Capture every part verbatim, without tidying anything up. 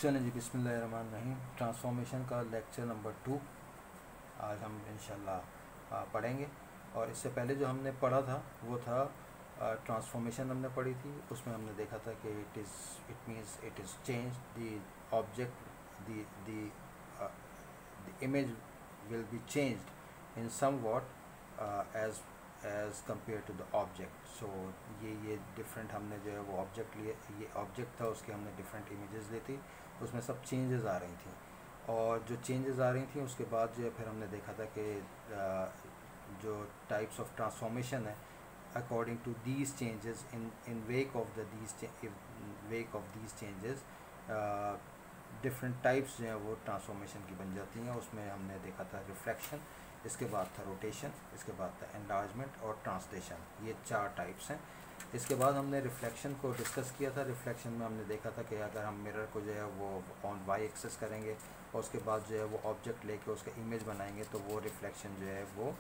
चलें जी, बिस्मिल्लाहिर्रहमानिर्रहीम। ट्रांसफॉर्मेशन का लेक्चर नंबर टू आज हम इंशाल्लाह पढ़ेंगे। और इससे पहले जो हमने पढ़ा था वो था ट्रांसफॉर्मेशन हमने पढ़ी थी। उसमें हमने देखा था कि it is it means it is change the object, the the image will be changed in somewhat as as compare to the object. So ये ये डिफरेंट हमने जो है वो ऑब्जेक्ट लिए, ये ऑब्जेक्ट था, उसके हमने डिफरेंट इमेजेस ली थी, उसमें सब चेंजेस आ रही थी। और जो चेंजेस आ रही थी उसके बाद जो है फिर हमने देखा था कि जो टाइप्स ऑफ ट्रांसफॉर्मेशन है according to these changes in in wake of the these wake of these changes different types जो हैं वो ट्रांसफॉर्मेशन की बन जाती हैं। उसमें हमने देखा था रिफ्लेक्शन, इसके बाद था रोटेशन, इसके बाद था एनलार्जमेंट और ट्रांसलेशन। ये चार टाइप्स हैं। इसके बाद हमने रिफ्लेक्शन को डिस्कस किया था। रिफ्लेक्शन में हमने देखा था कि अगर हम मिरर को जो है वो ऑन वाई एक्सेस करेंगे और उसके बाद जो है वो ऑब्जेक्ट लेके उसका इमेज बनाएंगे तो वो रिफ्लेक्शन जो है वो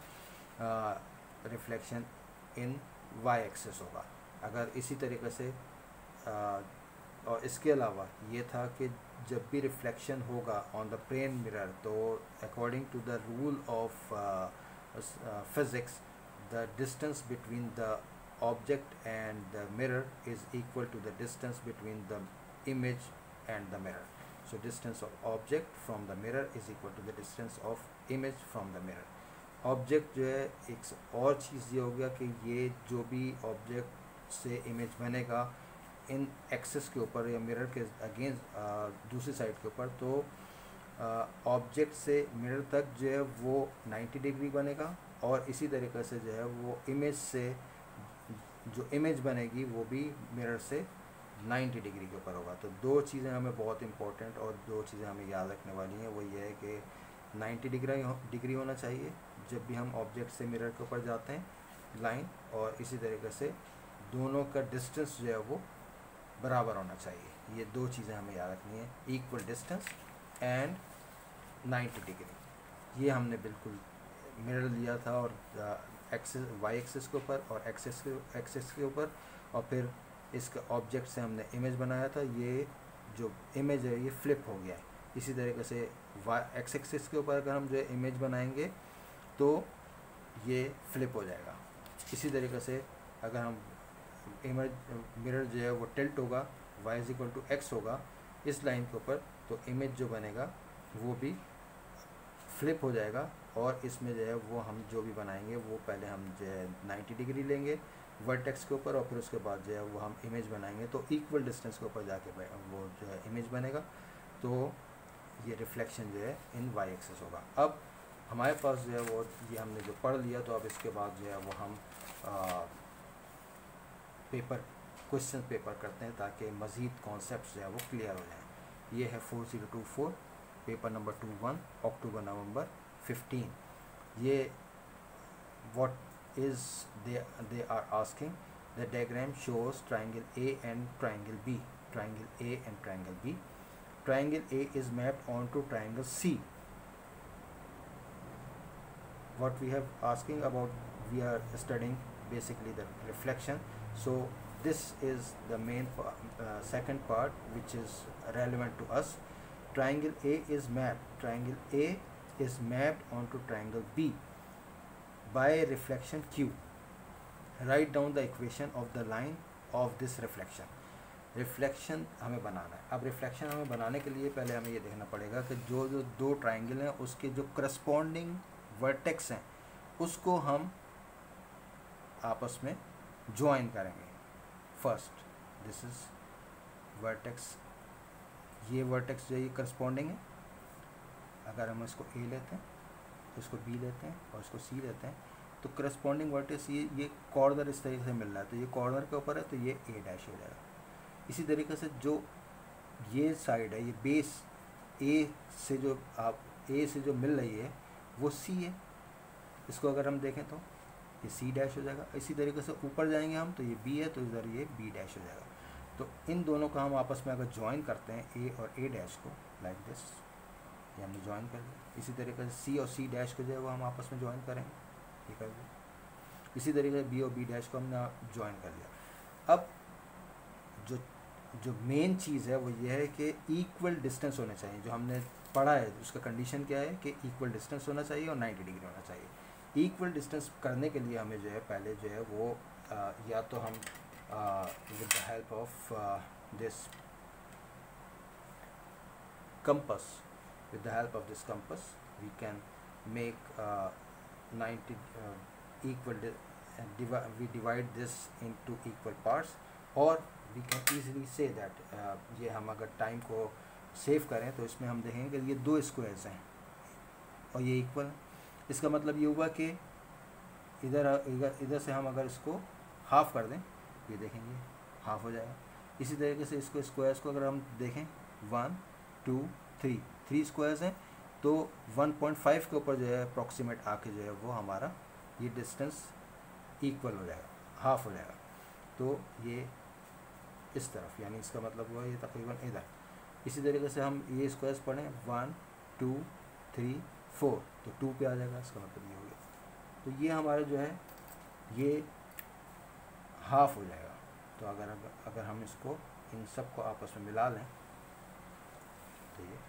रिफ्लेक्शन इन वाई एक्सेस होगा। अगर इसी तरीके से आ, और इसके अलावा ये था कि जब भी रिफ्लेक्शन होगा ऑन द प्लेन मिरर तो according to the rule of physics the distance between the object and the mirror is equal to the distance between the image and the mirror. So distance of object from the mirror is equal to the distance of image from the mirror. Object जो है एक और चीज़ ये हो गया कि ये जो भी ऑब्जेक्ट से इमेज बनेगा इन एक्सेस के ऊपर या मिरर के अगेंस्ट दूसरी साइड के ऊपर, तो ऑब्जेक्ट से मिरर तक जो है वो नाइन्टी डिग्री बनेगा और इसी तरीके से जो है वो इमेज से जो इमेज बनेगी वो भी मिरर से नाइन्टी डिग्री के ऊपर होगा। तो दो चीज़ें हमें बहुत इंपॉर्टेंट और दो चीज़ें हमें याद रखने वाली हैं। वो ये है कि नाइन्टी डिग्री डिग्री होना चाहिए जब भी हम ऑब्जेक्ट से मिरर के ऊपर जाते हैं लाइन, और इसी तरीके से दोनों का डिस्टेंस जो है वो बराबर होना चाहिए। ये दो चीज़ें हमें याद रखनी है, equal distance and ninety degree. ये हमने बिल्कुल मिरर लिया था और एक्सेस वाई एक्सेस के ऊपर और एक्सेस के एक्सेस के ऊपर, और फिर इसके ऑब्जेक्ट से हमने इमेज बनाया था। ये जो इमेज है ये फ्लिप हो गया है। इसी तरीके से वाई एक्स एक्सेस के ऊपर अगर हम जो है इमेज बनाएंगे तो ये फ्लिप हो जाएगा। इसी तरीके से अगर हम इमेज मिरर जो है वो टिल्ट होगा, y is equal to x होगा इस लाइन के ऊपर, तो इमेज जो बनेगा वो भी फ्लिप हो जाएगा। और इसमें जो है वो हम जो भी बनाएंगे वो पहले हम जो है नाइन्टी डिग्री लेंगे वर्टेक्स के ऊपर और फिर उसके बाद जो है वो हम इमेज बनाएंगे तो इक्वल डिस्टेंस के ऊपर जाके वो जो है इमेज बनेगा। तो ये रिफ्लेक्शन जो है इन वाई एक्सेस होगा। अब हमारे पास जो है वो ये हमने जो पढ़ लिया, तो अब इसके बाद जो है वो हम आ, पेपर क्वेश्चन पेपर करते हैं ताकि मज़ीद कॉन्सेप्ट जो है वो क्लियर हो जाए। ये है four zero two four paper number two one October November fifteen. ये what is they they are asking the diagram shows triangle A and triangle B, triangle A and triangle B. Triangle A is mapped on to triangle C. what we have asking about, we are studying basically the reflection. So this is the main uh, second part which is relevant to us. Triangle A is mapped triangle A is mapped onto triangle B by reflection Q. Write down the equation of the line of this reflection. Reflection हमें बनाना है। अब reflection हमें बनाने के लिए पहले हमें ये देखना पड़ेगा कि जो जो दो ट्राइंगल हैं उसके जो करस्पॉन्डिंग वर्टेक्स हैं उसको हम आपस में ज्वाइन करेंगे। फर्स्ट दिस इज वर्टेक्स, ये वर्टेक्स जो ये करस्पॉन्डिंग है। अगर हम इसको ए लेते हैं, इसको बी लेते हैं और इसको सी लेते हैं तो करस्पॉन्डिंग वर्टेक्स ये ये कॉर्नर इस तरीके से मिल रहा है, तो ये कॉर्नर के ऊपर है तो ये ए डैश हो जाएगा। इसी तरीके से जो ये साइड है, ये बेस ए से जो आप ए से जो मिल रही है वो सी है, इसको अगर हम देखें तो ये सी डैश हो जाएगा। इसी तरीके से ऊपर जाएंगे हम तो ये बी है तो इधर ये बी डैश हो जाएगा। तो इन दोनों को हम आपस में अगर ज्वाइन करते हैं ए और ए डैश को लाइक दिस, ये हमने ज्वाइन कर दिया। इसी तरीके से सी और सी डैश को जो है वो हम आपस में ज्वाइन करेंगे, ये कर दिया। इसी तरीके से बी और बी डैश को हमने ज्वाइन कर लिया। अब जो जो मेन चीज़ है वो ये है कि इक्वल डिस्टेंस होने चाहिए। जो हमने पढ़ा है उसका कंडीशन क्या है कि इक्वल डिस्टेंस होना चाहिए और नाइन्टी डिग्री होना चाहिए। इक्वल डिस्टेंस करने के लिए हमें जो है पहले जो है वो आ, या तो हम with the help of this compass, with the help of this compass we can make uh, ninety uh, equal di and divi we divide this into equal parts, और we can easily say that uh, ये हम अगर time को save करें तो इसमें हम देखेंगे कि ये दो स्क्वायर्स हैं और ये इक्वल। इसका मतलब ये हुआ कि इधर इधर इधर से हम अगर इसको हाफ कर दें ये देखेंगे हाफ हो जाएगा। इसी तरीके से इसको स्क्वायर्स को अगर हम देखें one two three three squares हैं तो वन पॉइंट फाइव के ऊपर जो है अप्रॉक्सीमेट आके जो है वो हमारा ये डिस्टेंस इक्वल हो जाएगा, हाफ हो जाएगा। तो ये इस तरफ यानी इसका मतलब हुआ ये तकरीबन इधर। इसी तरीके से हम ये स्क्वायर्स पढ़ें वन टू थ्री फोर तो टू पे आ जाएगा, इसका मतलब ये हो गया। तो ये हमारा जो है ये हाफ हो जाएगा। तो अगर अगर हम इसको इन सब को आपस में मिला लें तो ये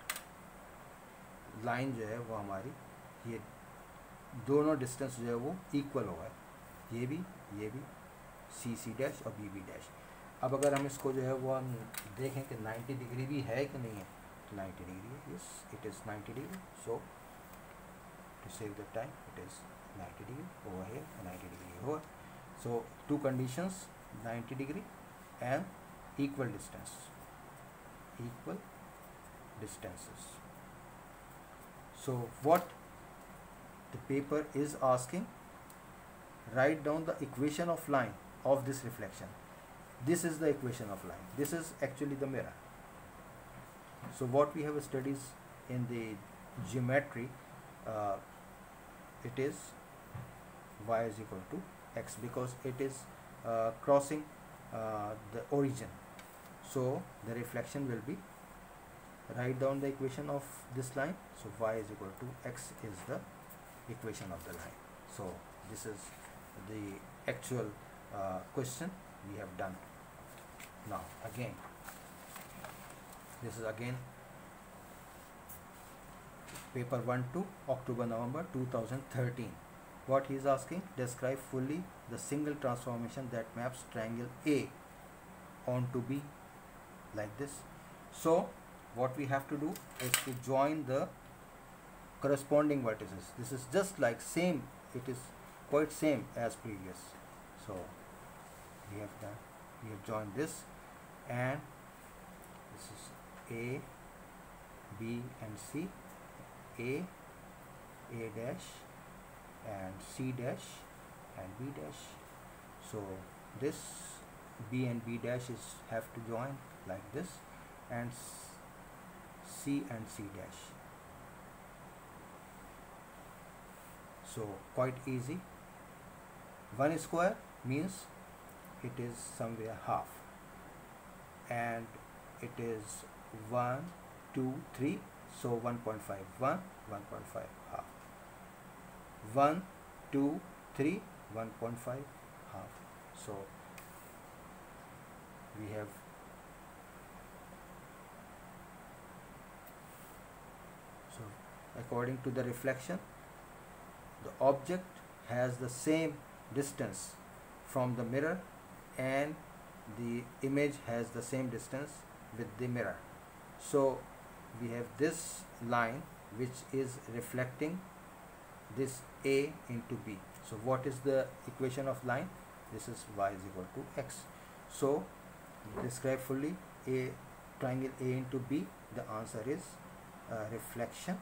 लाइन जो है वो हमारी ये दोनों डिस्टेंस जो है वो इक्वल होगा, ये भी ये भी सी सी डैश और बी बी डैश। अब अगर हम इसको जो है वो हम देखें कि नाइन्टी डिग्री भी है कि नहीं है तो नाइन्टी डिग्री है, yes it is ninety degree. So to save the time it is ninety degree over here, ninety degree over. So two conditions ninety degree and equal distance, equal distances. So what the paper is asking, write down the equation of line of this reflection. This is the equation of line, this is actually the mirror. So what we have studied in the geometry, uh, it is y is equal to x because it is uh, crossing Uh, the origin. So the reflection will be, write down the equation of this line. So y is equal to x is the equation of the line. So this is the actual uh, question we have done. Now again this is again paper one to October November two thousand thirteen. What he is asking, describe fully the single transformation that maps triangle A onto B like this. So what we have to do is to join the corresponding vertices. This is just like same, it is quite same as previous. So we have done, we have joined this and this is A, B and C, A, A dash and C dash and B dash. So this B and B dash is have to join like this and C and C dash. So quite easy. One square means it is somewhere half and it is one two three, so one point five, one, one point five half, one two three, one point five half. So we have so according to the reflection, the object has the same distance from the mirror and the image has the same distance with the mirror. So we have this line which is reflecting this A into B. So what is the equation of line? This is y is equal to x. So describe fully a triangle A into B. The answer is uh, reflection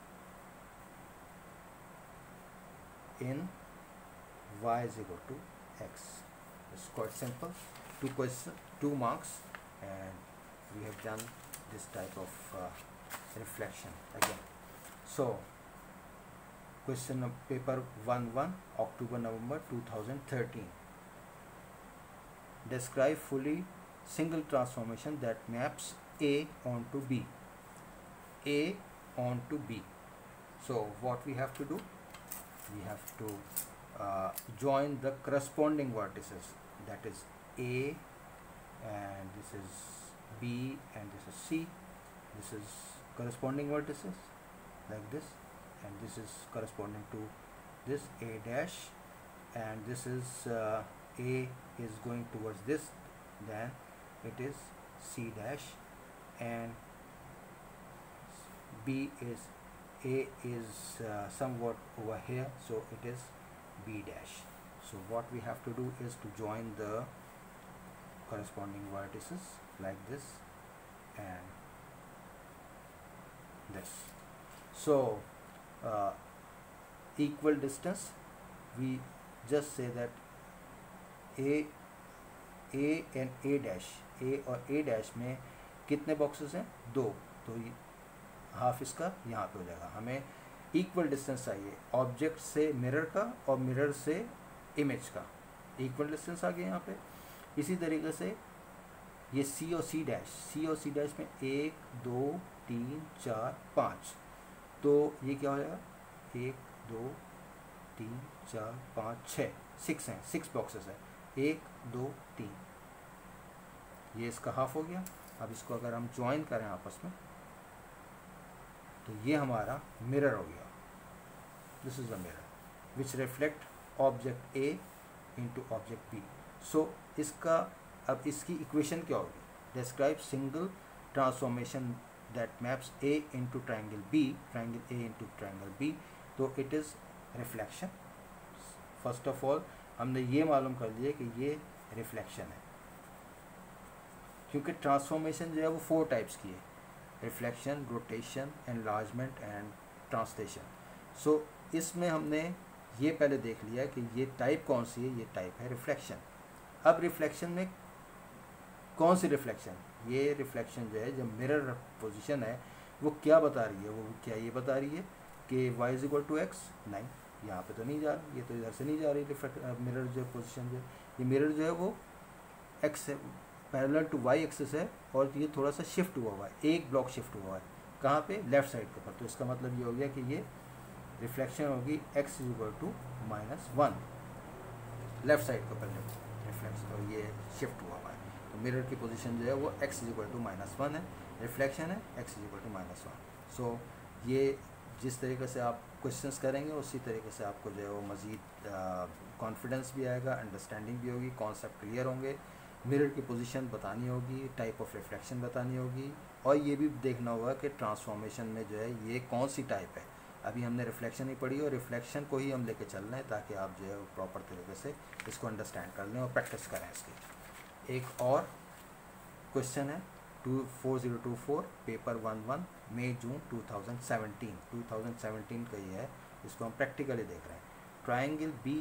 in y is equal to x. It's quite simple. Two questions, two marks, and we have done this type of uh, reflection again. So question of paper one one, October November two thousand thirteen. Describe fully single transformation that maps A onto B. A onto B. So what we have to do? We have to uh, join the corresponding vertices. That is A, and this is B and this is C. This is corresponding vertices like this, and this is corresponding to this A dash, and this is uh, A is going towards this, then it is C dash, and B is A is uh, somewhat over here, so it is B dash. So what we have to do is to join the corresponding vertices like this and this. So uh, equal distance, we just say that A A and A dash, A और A dash में कितने boxes हैं? दो, तो half इसका यहाँ पे हो जाएगा. हमें इक्वल डिस्टेंस चाहिए ऑब्जेक्ट से मिरर का और मिरर से इमेज का. इक्वल डिस्टेंस आ गया यहाँ पे. इसी तरीके से ये C और C डैश, C और C डैश में एक, दो, तीन, चार, पाँच, तो ये क्या हो जाएगा? एक, दो, तीन, चार, पाँच, छः, सिक्स हैं, सिक्स बॉक्सेस हैं. एक, दो, तीन, ये इसका हाफ हो गया. अब इसको अगर हम ज्वाइन करें आपस में तो ये हमारा मिरर हो गया. This is the mirror which reflect object A into object B. So इसका अब इसकी इक्वेशन क्या होगी? Describe single transformation that maps A into triangle B, triangle A into triangle B. तो it is reflection. First of all हमने ये मालूम कर लिया कि ये रिफ्लेक्शन है, क्योंकि ट्रांसफॉर्मेशन जो है वो फोर टाइप्स की है: reflection, rotation, enlargement and translation. So इसमें हमने ये पहले देख लिया कि ये टाइप कौन सी है. ये टाइप है रिफ्लेक्शन. अब रिफ्लेक्शन में कौन सी रिफ्लेक्शन? ये रिफ्लेक्शन जो है, जब मिरर पोजीशन है, वो क्या बता रही है? वो क्या ये बता रही है कि y is equal to x? नहीं, यहाँ पे तो नहीं जा रही, ये तो इधर से नहीं जा रही. रिफ्लेक्ट मिरर जो पोजीशन जो है, ये मिरर जो है वो एक्स है, पैरेलल टू वाई एक्सिस है, और ये थोड़ा सा शिफ्ट हुआ हुआ है, एक ब्लॉक शिफ्ट हुआ है. कहाँ पे? लेफ्ट साइड के ऊपर. तो इसका मतलब ये हो गया कि ये रिफ्लेक्शन होगी x is equal to minus one, left side के ऊपर रिफ्लेक्शन, और ये शिफ्ट हुआ हुआ है. तो मिरर की पोजीशन जो है वो x is equal to minus one है, रिफ्लेक्शन है x is equal to minus one. So ये जिस तरीके से आप क्वेश्चंस करेंगे उसी तरीके से आपको जो है वो मज़ीद कॉन्फिडेंस भी आएगा, अंडरस्टैंडिंग भी होगी, कॉन्सेप्ट क्लियर होंगे, मिरर की पोजीशन बतानी होगी, टाइप ऑफ रिफ्लेक्शन बतानी होगी, और ये भी देखना होगा कि ट्रांसफॉर्मेशन में जो है ये कौन सी टाइप है. अभी हमने रिफ्लेक्शन ही पढ़ी और रिफ्लेक्शन को ही हम लेके चल रहे हैं ताकि आप जो है वो प्रॉपर तरीके से इसको अंडरस्टैंड कर लें और प्रैक्टिस करें इसकी. एक और क्वेश्चन है two four zero two four paper one one May June two thousand seventeen two thousand seventeen का ये है. इसको हम प्रैक्टिकली देख रहे हैं. Triangle B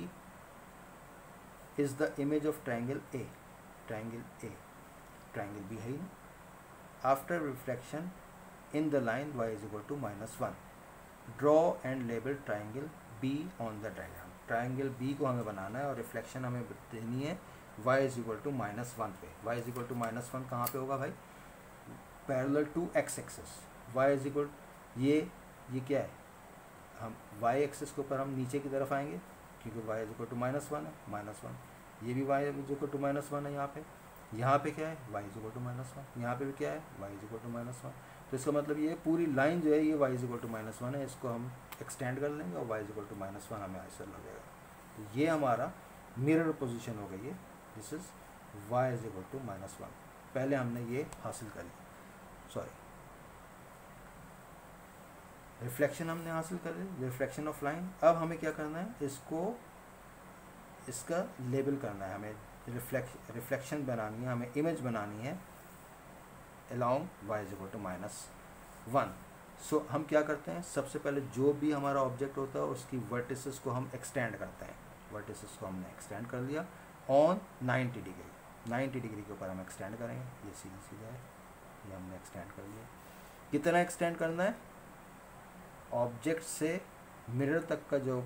is the image of triangle A. Triangle A, triangle B है ही ना. After reflection in the line y is equal to minus one, draw and label triangle B on the diagram. Triangle B को हमें बनाना है और reflection हमें देनी है y is equal to minus one पे. y is equal to minus one कहाँ पे होगा भाई? Parallel to x axis. y is equal, ये ये क्या है? हम y एक्सिस के ऊपर हम नीचे की तरफ आएंगे क्योंकि y is equal to minus one है, माइनस वन. ये भी y is equal to minus one है. यहाँ पे यहाँ पे क्या है? y is equal to minus one. यहाँ पे भी क्या है? y is equal to minus one. तो इसका मतलब ये पूरी लाइन जो है ये y is equal to minus one है. इसको हम एक्सटेंड कर लेंगे और y is equal to minus one हमें आंसर लगेगा. तो ये हमारा मिरर पोजीशन हो गई है. This is y is equal to minus one. पहले हमने ये हासिल कर लिया, सॉरी रिफ्लेक्शन हमने हासिल कर ली, रिफ्लेक्शन ऑफ लाइन. अब हमें क्या करना है? इसको इसका लेबल करना है. हमें रिफ्लेक्श रिफ्लेक्शन बनानी है, हमें इमेज बनानी है along y is equal to minus one. So हम क्या करते हैं? सबसे पहले जो भी हमारा ऑब्जेक्ट होता है उसकी वर्टिसेस को हम एक्सटेंड करते हैं. वर्टिसेस को हमने एक्सटेंड कर लिया on ninety degree. Ninety degree के ऊपर हम एक्सटेंड करेंगे. ये सीधा सीधा है, ये हमने एक्सटेंड कर लिया. कितना एक्सटेंड करना है? ऑब्जेक्ट से मिरर तक का जो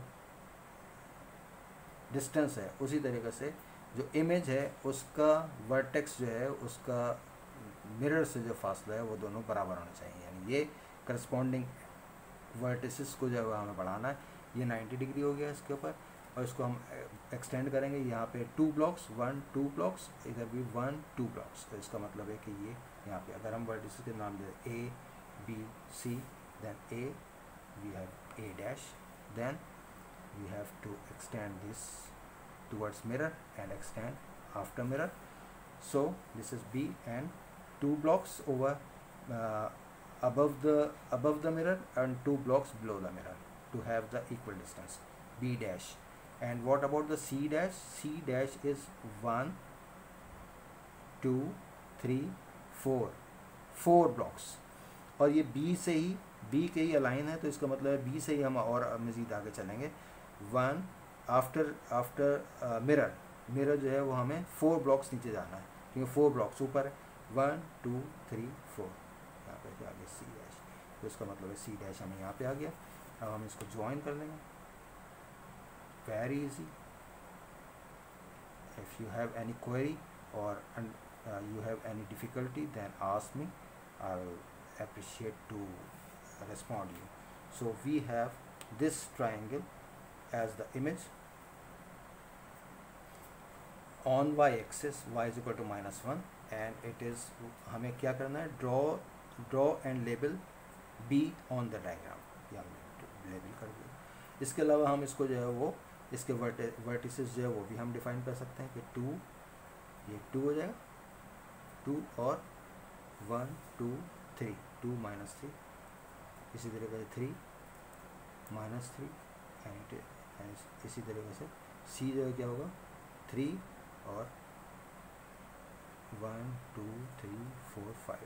डिस्टेंस है उसी तरीके से जो इमेज है उसका वर्टेक्स जो है उसका मिरर से जो फासला है वो दोनों बराबर होने चाहिए. यानी ये करस्पॉन्डिंग वर्टिसेस को जो है हमें बढ़ाना है. ये नाइन्टी डिग्री हो गया इसके ऊपर, और इसको हम एक्सटेंड करेंगे. यहाँ पे two blocks, one two blocks, इधर भी वन टू ब्लॉक्स. तो इसका मतलब है कि ये यहाँ पे अगर हम वर्टिसेस के नाम दे A B C, then A we have A dash, then we have to extend this towards mirror and extend after mirror. So this is B and two blocks over uh, above the above the mirror and two blocks below the mirror to have the equal distance B dash. And what about the C dash? C dash is one two three four four blocks, और ये B से ही B के ही align है, तो इसका मतलब है B से ही हम और मज़ीद आगे चलेंगे. One after after mirror mirror जो है वो हमें फोर ब्लॉक्स नीचे जाना है, क्योंकि फोर ब्लॉक्स ऊपर है. वन टू थ्री फोर, यहाँ पे आ गया सी डैश, तो इसका मतलब है सी डैश हमें यहाँ पे आ गया. अब हम इसको ज्वाइन कर लेंगे. Very easy. If you have any query or you have any difficulty then ask me, I will appreciate to respond you. So we have this triangle as the image. On y axis y is equal to minus one, and it is, हमें क्या करना है, draw draw and label B on the diagram. ये हमने label कर दिया. इसके अलावा हम इसको जो है वो इसके वर्टिसेस जो है वो भी हम डिफाइन कर सकते हैं कि टू, ये टू हो जाएगा, टू और one two three, two minus three, इसी तरीके से थ्री माइनस थ्री, एंड इसी तरीके से सी जो है क्या होगा, थ्री और one two three four five,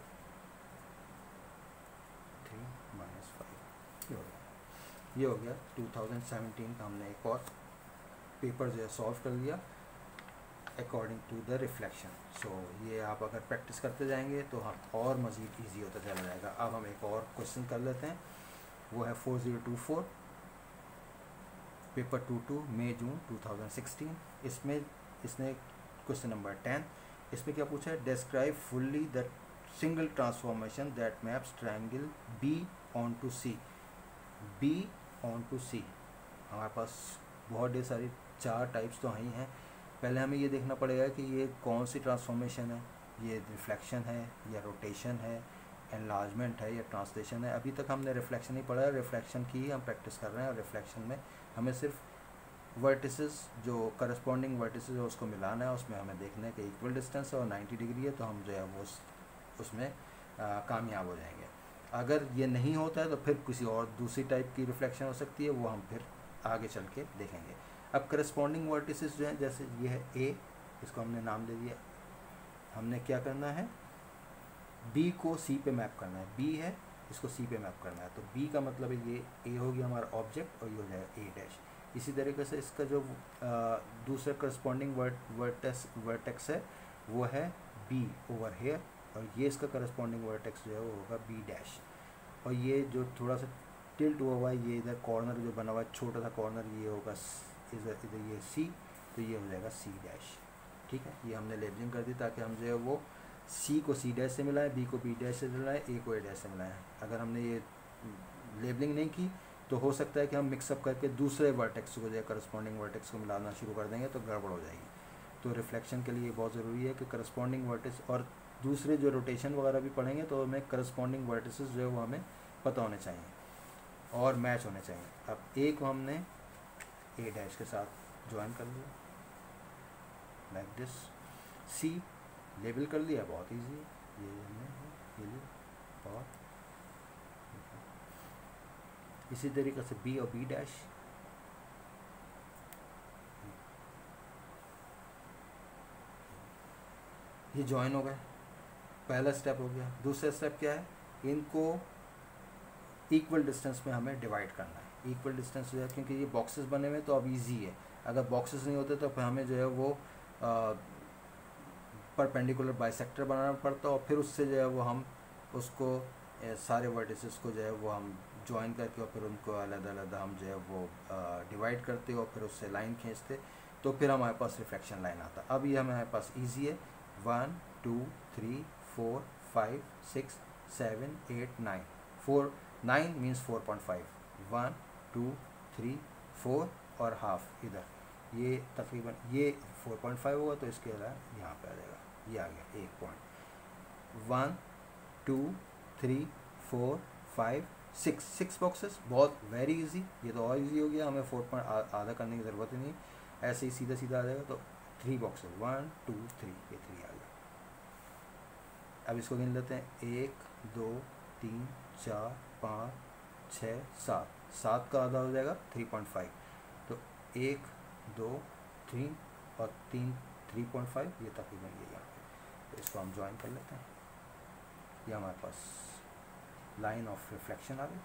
three minus five, ये हो गया. ये हो गया टू थाउजेंड सेवेंटीन का हमने एक और पेपर जो है सॉल्व कर लिया according to the reflection. So ये आप अगर प्रैक्टिस करते जाएंगे तो हम और मज़ीद ईजी होता चला जाएगा. अब हम एक और क्वेश्चन कर लेते हैं, वो है four zero two four, paper two two, May June two thousand sixteen. इसमें इसने क्वेश्चन नंबर टेन, इसमें क्या पूछा है, describe fully the single transformation that maps triangle B on to C. B on to C, हमारे पास बहुत ढेर सारी चार टाइप्स तो ही हैं. पहले हमें ये देखना पड़ेगा कि ये कौन सी ट्रांसफॉर्मेशन है, ये रिफ्लेक्शन है या रोटेशन है, एनलार्जमेंट है या ट्रांसलेशन है. अभी तक हमने रिफ्लेक्शन ही पढ़ा है, रिफ्लेक्शन की ही हम प्रैक्टिस कर रहे हैं. और रिफ्लेक्शन में हमें सिर्फ वर्टिसेस जो करस्पॉन्डिंग वर्टिसेस है उसको मिलाना है, उसमें हमें देखना है कि इक्वल डिस्टेंस है और नाइन्टी डिग्री है, तो हम जो है वो उस, उसमें आ, कामयाब हो जाएंगे. अगर ये नहीं होता है तो फिर किसी और दूसरी टाइप की रिफ्लेक्शन हो सकती है, वो हम फिर आगे चल के देखेंगे. अब करस्पॉन्डिंग वर्टिसेस जो हैं, जैसे ये है ए, इसको हमने नाम दे दिया. हमने क्या करना है, बी को सी पे मैप करना है. बी है, इसको सी पे मैप करना है, तो बी का मतलब है ये ए हो गया हमारा ऑब्जेक्ट और ये हो जाएगा ए डैश. इसी तरीके से इसका जो आ, दूसरा करस्पॉन्डिंग वर्ट वर्टेक्स वर्टेक्स है वो है बी ओवर हेयर, और ये इसका करस्पॉन्डिंग वर्टेक्स जो है वो होगा बी डैश. और ये जो थोड़ा सा टिल्ट हुआ हुआ है, ये इधर कॉर्नर जो बना हुआ है छोटा सा कॉर्नर, ये होगा इधर इधर ये सी, तो ये हो जाएगा सी डैश. ठीक है, ये हमने लेबलिंग कर दी ताकि हम जो है वो सी को सी डैश से मिलाएं, बी को बी डैश से मिलाएं, ए को ए डैश से मिलाएं. अगर हमने ये लेबलिंग नहीं की तो हो सकता है कि हम मिक्सअप करके दूसरे वर्टेक्स को जो है करस्पॉन्डिंग वर्टेक्स को मिलाना शुरू कर देंगे, तो गड़बड़ हो जाएगी. तो रिफ्लेक्शन के लिए बहुत ज़रूरी है कि करस्पॉन्डिंग वर्टेक्स, और दूसरे जो रोटेशन वगैरह भी पढ़ेंगे तो हमें करस्पॉन्डिंग वर्टिसेस जो है वो हमें पता होने चाहिए और मैच होने चाहिए. अब ए को हमने ए डैश के साथ ज्वाइन कर लिया लाइक दिस. सी लेबल कर लिया, बहुत इजी है, ये हमने ये लिया. और इसी तरीके से बी और बी डैश, ये ज्वाइन हो गए. पहला स्टेप हो गया. दूसरा स्टेप क्या है, इनको इक्वल डिस्टेंस में हमें डिवाइड करना है. इक्वल डिस्टेंस जो है, क्योंकि ये बॉक्सेस बने हुए तो अब इजी है. अगर बॉक्सेस नहीं होते तो फिर हमें जो है वो परपेंडिकुलर बाइसेक्टर बनाना पड़ता, और फिर उससे जो है वो हम उसको ए, सारे वर्टिसेस को जो है वो हम ज्वाइन करके और फिर उनको अलग अलग हम जो है वो डिवाइड करते और फिर उससे लाइन खींचते, तो फिर हमारे पास रिफ्लेक्शन लाइन आता. अब ये हमारे पास ईजी है. One two three four five six seven eight nine, four nine means four point five, one two three four और हाफ इधर, ये तकरीबन ये फोर पॉइंट फाइव होगा, तो इसके अलावा यहाँ पे आ जाएगा, ये आ गया एक point. One two, three, four, five, six, six boxes, बहुत वेरी इजी। ये तो और इजी हो गया, हमें फोर पॉइंट आधा करने की ज़रूरत ही नहीं, ऐसे ही सीधा सीधा आ जाएगा। तो three boxes, one two three, ये थ्री आ गया। अब इसको गिन लेते हैं, एक दो तीन चार पाँच छः सात, सात का आधा हो जाएगा थ्री पॉइंट फाइव। तो एक दो थ्री और तीन थ्री पॉइंट फाइव, ये तकरीबन ये यहाँ पे। तो इसको हम ज्वाइन कर लेते हैं। ये हमारे पास लाइन ऑफ रिफ्लेक्शन आ गई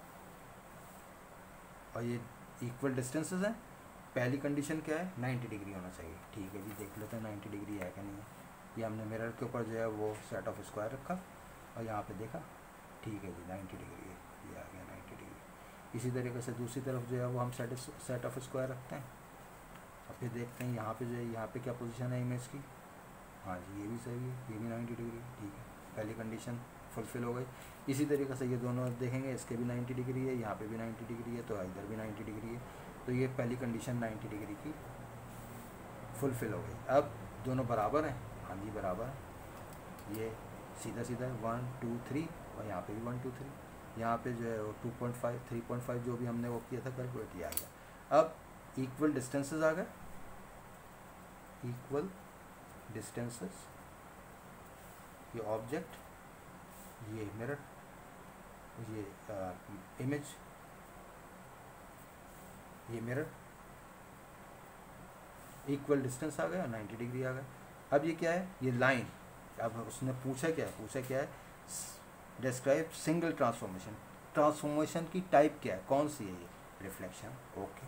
और ये इक्वल डिस्टेंसेस हैं। पहली कंडीशन क्या है, नाइन्टी डिग्री होना चाहिए। ठीक है जी, देख लेते हैं नाइन्टी डिग्री है कि नहीं है। ये हमने मिरर के ऊपर जो है वो सेट ऑफ स्क्वायर रखा और यहाँ पे देखा, ठीक है जी नाइन्टी डिग्री है, ये आ गया नाइन्टी डिग्री। इसी तरीके से दूसरी तरफ जो है वो हम सेट सेट ऑफ स्क्वायर रखते हैं और फिर देखते हैं यहाँ पे जो है, यहाँ पे क्या पोजीशन है इमेज की। हाँ जी, ये भी सही है, ये भी नाइन्टी डिग्री, ठीक है, पहली कंडीशन फुलफिल हो गई। इसी तरीके से ये दोनों देखेंगे, इसके भी नाइन्टी डिग्री है, यहाँ पे भी नाइन्टी डिग्री है, तो इधर भी नाइन्टी डिग्री है। तो ये पहली कंडीशन नाइन्टी डिग्री की फुलफिल हो गई। अब दोनों बराबर हैं, हाँ जी बराबर है, ये सीधा सीधा है, वन टू थ्री और यहाँ पे भी वन टू थ्री। यहाँ पे जो है वो two point five, three point five जो भी हमने वो किया था कैलकुलेट, ये आ गया। अब इक्वल डिस्टेंसेस आ गए, इक्वल डिस्टेंसेस, ये ऑब्जेक्ट, ये मिरर, ये इमेज, ये मिरर, इक्वल डिस्टेंस आ गया, नाइन्टी डिग्री आ गया। अब ये क्या है, ये लाइन। अब उसने पूछा क्या है, पूछा क्या है, डिस्क्राइब सिंगल ट्रांसफॉर्मेशन। ट्रांसफॉर्मेशन की टाइप क्या है, कौन सी है ये, रिफ्लेक्शन। ओके,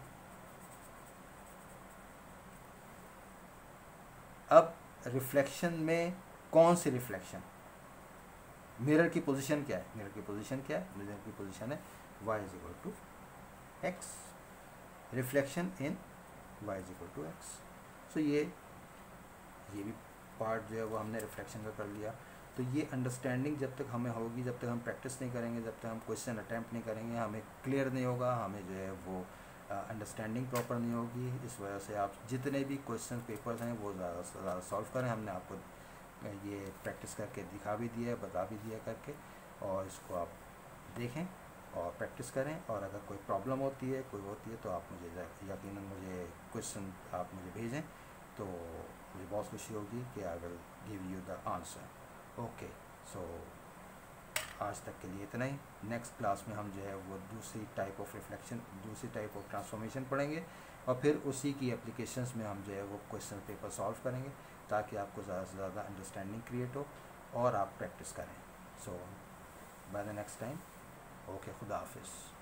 अब रिफ्लेक्शन में कौन सी रिफ्लेक्शन, मिरर की पोजीशन क्या है, मिरर की पोजीशन क्या है, मिरर की पोजीशन है y is equal to x, reflection in y is equal to x. So ये ये भी पार्ट जो है वो हमने रिफ्लेक्शन का कर लिया। तो ये अंडरस्टैंडिंग जब तक हमें होगी, जब तक हम प्रैक्टिस नहीं करेंगे, जब तक हम क्वेश्चन अटैम्प्ट नहीं करेंगे, हमें क्लियर नहीं होगा, हमें जो है वो अंडरस्टैंडिंग प्रॉपर नहीं होगी। इस वजह से आप जितने भी क्वेश्चन पेपर्स हैं वो ज़्यादा से ज़्यादा सॉल्व करें। हमने आपको ये प्रैक्टिस करके दिखा भी दिया है, बता भी दिया करके, और इसको आप देखें और प्रैक्टिस करें। और अगर कोई प्रॉब्लम होती है, कोई होती है, तो आप मुझे यकीनन मुझे क्वेश्चन आप मुझे भेजें, तो मुझे बहुत खुशी होगी कि I will give you the answer. Okay, so आज तक के लिए इतना ही। नेक्स्ट क्लास में हम जो है वो दूसरी टाइप ऑफ रिफ्लेक्शन, दूसरी टाइप ऑफ ट्रांसफॉर्मेशन पढ़ेंगे और फिर उसी की एप्लीकेशंस में हम जो है वो क्वेश्चन पेपर सॉल्व करेंगे, ताकि आपको ज़्यादा से ज़्यादा अंडरस्टैंडिंग क्रिएट हो और आप प्रैक्टिस करें। So by the next time, okay, खुदा हाफिज़।